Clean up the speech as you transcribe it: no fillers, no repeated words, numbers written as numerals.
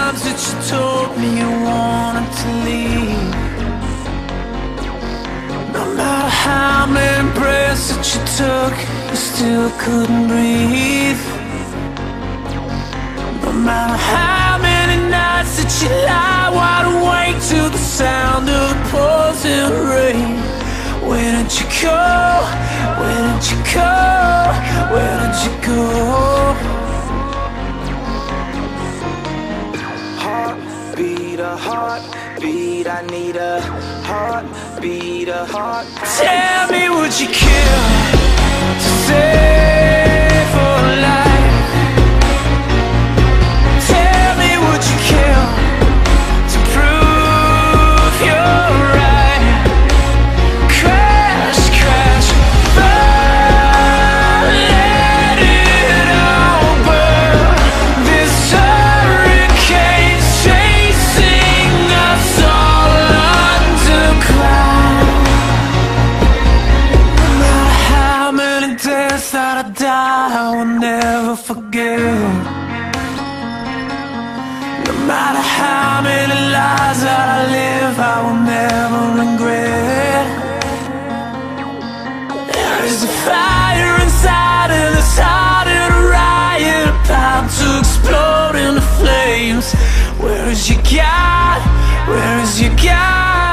times that you told me you wanted to leave. No matter how many breaths that you took, you still couldn't breathe. No matter how many nights that you lie wide awake to the sound of the pouring rain. Where did you go? Where did you go? Where did you go? Heartbeat, a heartbeat, I need a heartbeat, a heart. Tell me, would you kill to save a life? Tell me, would you kill to prove you're right? Crash, crash, burn, let it all burn. This hurricane's chasing us all underground. No matter how many days that I die, I will never forget. No matter how many lies that I live, I will never regret. There is a fire inside of this heart and a riot about to explode into flames. Where is your God? Where is your God?